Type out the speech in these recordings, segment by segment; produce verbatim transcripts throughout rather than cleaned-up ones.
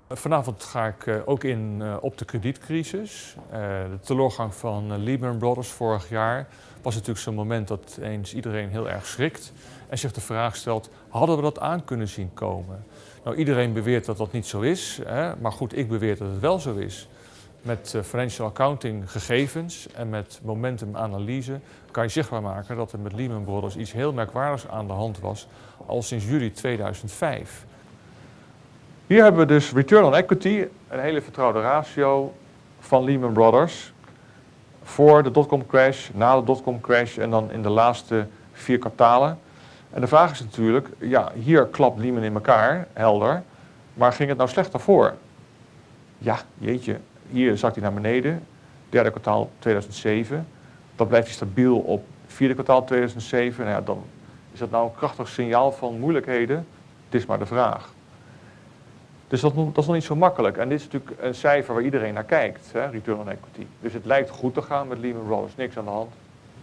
Vanavond ga ik uh, ook in uh, op de kredietcrisis. Uh, de teleurgang van uh, Lehman Brothers vorig jaar was natuurlijk zo'n moment dat eens iedereen heel erg schrikt en zich de vraag stelt, hadden we dat aan kunnen zien komen? Nou, iedereen beweert dat dat niet zo is, hè? Maar goed, ik beweer dat het wel zo is. Met uh, financial accounting gegevens en met momentum analyse kan je zichtbaar maken dat er met Lehman Brothers iets heel merkwaardigs aan de hand was al sinds juli tweeduizend vijf. Hier hebben we dus return on equity, een hele vertrouwde ratio van Lehman Brothers voor de dotcom crash, na de dotcom crash en dan in de laatste vier kwartalen. En de vraag is natuurlijk, ja, hier klapt Lehman in elkaar, helder, maar ging het nou slecht daarvoor? Ja, jeetje, hier zakt hij naar beneden, derde kwartaal tweeduizend zeven, dan blijft hij stabiel op vierde kwartaal tweeduizend zeven, nou ja, dan is dat nou een krachtig signaal van moeilijkheden? Het is maar de vraag. Dus dat, dat is nog niet zo makkelijk. En dit is natuurlijk een cijfer waar iedereen naar kijkt, hè, return on equity. Dus het lijkt goed te gaan met Lehman Brothers, niks aan de hand.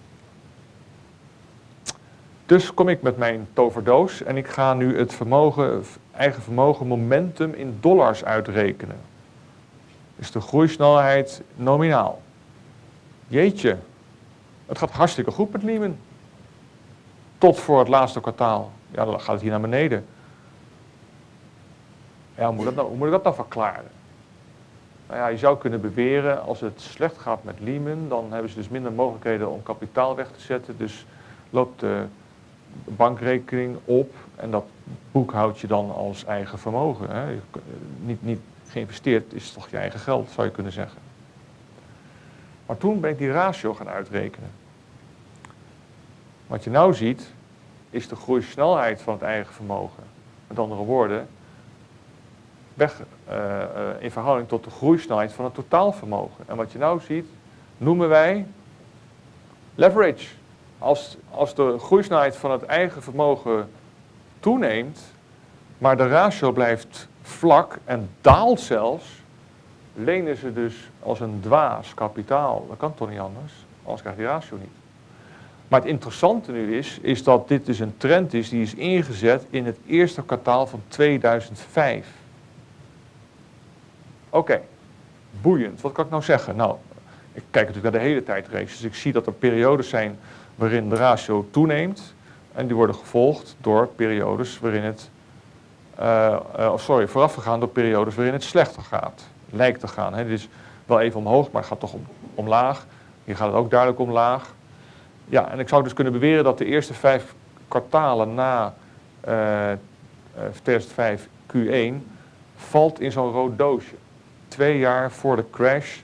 Dus kom ik met mijn toverdoos en ik ga nu het vermogen, eigen vermogen momentum in dollars uitrekenen. Dus de groeisnelheid nominaal. Jeetje, het gaat hartstikke goed met Lehman. Tot voor het laatste kwartaal. Ja, dan gaat het hier naar beneden. Ja, hoe moet, dat nou, hoe moet ik dat nou verklaren? Nou ja, je zou kunnen beweren, als het slecht gaat met Lehman, dan hebben ze dus minder mogelijkheden om kapitaal weg te zetten. Dus loopt de bankrekening op en dat boekhoud je dan als eigen vermogen. Hè. Niet, niet geïnvesteerd is toch je eigen geld, zou je kunnen zeggen. Maar toen ben ik die ratio gaan uitrekenen. Wat je nou ziet, is de groeisnelheid van het eigen vermogen. Met andere woorden, weg uh, uh, in verhouding tot de groeisnelheid van het totaalvermogen. En wat je nou ziet, noemen wij leverage. Als, als de groeisnelheid van het eigen vermogen toeneemt, maar de ratio blijft vlak en daalt zelfs, lenen ze dus als een dwaas kapitaal. Dat kan toch niet anders, anders krijgt die ratio niet. Maar het interessante nu is, is dat dit dus een trend is die is ingezet in het eerste kwartaal van tweeduizend vijf. Oké, okay. Boeiend. Wat kan ik nou zeggen? Nou, ik kijk natuurlijk naar de hele tijdrace, dus ik zie dat er periodes zijn waarin de ratio toeneemt en die worden gevolgd door periodes waarin het, uh, uh, sorry, voorafgegaan door periodes waarin het slechter gaat, lijkt te gaan. Hè. Dit is wel even omhoog, maar het gaat toch om, omlaag. Hier gaat het ook duidelijk omlaag. Ja, en ik zou dus kunnen beweren dat de eerste vijf kwartalen na uh, tweeduizend vijf Q één valt in zo'n rood doosje. Twee jaar voor de crash,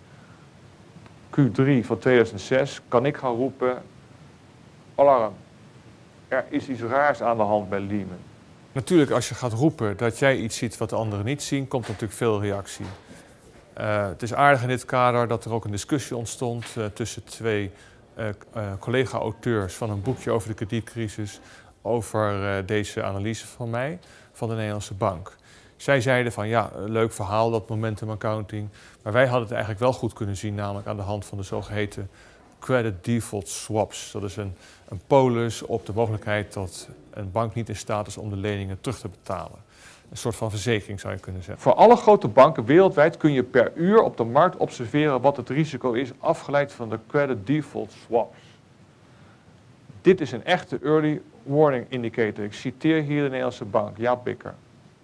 Q drie van tweeduizend zes, kan ik gaan roepen, alarm, er is iets raars aan de hand bij Lehman. Natuurlijk, als je gaat roepen dat jij iets ziet wat de anderen niet zien, komt er natuurlijk veel reactie. Uh, het is aardig in dit kader dat er ook een discussie ontstond uh, tussen twee uh, uh, collega-auteurs van een boekje over de kredietcrisis over uh, deze analyse van mij, van de Nederlandse Bank. Zij zeiden van ja, leuk verhaal dat momentum accounting, maar wij hadden het eigenlijk wel goed kunnen zien, namelijk aan de hand van de zogeheten credit default swaps. Dat is een, een polis op de mogelijkheid dat een bank niet in staat is om de leningen terug te betalen. Een soort van verzekering zou je kunnen zeggen. Voor alle grote banken wereldwijd kun je per uur op de markt observeren wat het risico is afgeleid van de credit default swaps. Dit is een echte early warning indicator. Ik citeer hier de Nederlandse Bank, Jaap Bikker.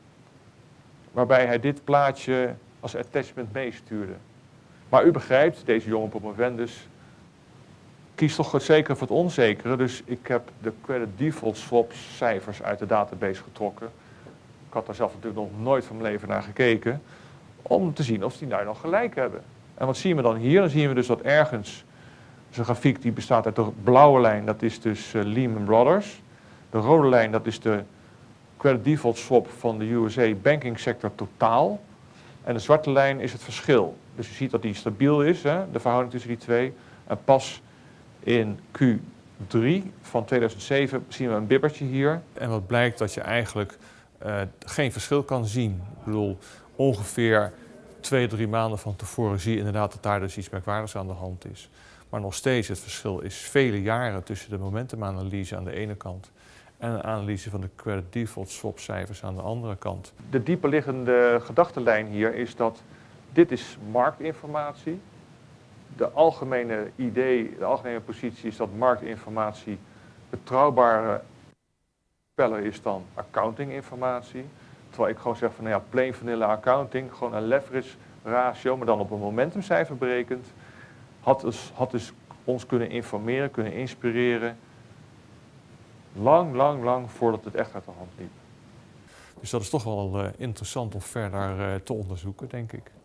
Waarbij hij dit plaatje als attachment meestuurde. Maar u begrijpt, deze jonge promovendus kiest toch het zekere voor het onzekere. Dus ik heb de credit default swap cijfers uit de database getrokken. Ik had daar zelf natuurlijk nog nooit van mijn leven naar gekeken. Om te zien of die daar nog gelijk hebben. En wat zien we dan hier? Dan zien we dus dat ergens, dus een grafiek die bestaat uit de blauwe lijn, dat is dus uh, Lehman Brothers. De rode lijn, dat is de credit default swap van de U S A banking sector totaal. En de zwarte lijn is het verschil. Dus je ziet dat die stabiel is, hè, de verhouding tussen die twee. En pas in Q drie van tweeduizend zeven zien we een bibbertje hier. En wat blijkt dat je eigenlijk uh, geen verschil kan zien. Ik bedoel, ongeveer twee, drie maanden van tevoren zie je inderdaad dat daar dus iets merkwaardigs aan de hand is. Maar nog steeds, het verschil is vele jaren tussen de momentumanalyse aan de ene kant en een analyse van de credit default swap cijfers aan de andere kant. De dieperliggende gedachtenlijn hier is dat dit is marktinformatie. De algemene idee, de algemene positie is dat marktinformatie betrouwbare speller is dan accountinginformatie. Terwijl ik gewoon zeg van nou ja, plain vanilla accounting, gewoon een leverage ratio, maar dan op een momentumcijfer berekend, had dus, had dus ons kunnen informeren, kunnen inspireren, lang, lang, lang voordat het echt uit de hand liep. Dus dat is toch wel uh, interessant om verder uh, te onderzoeken, denk ik.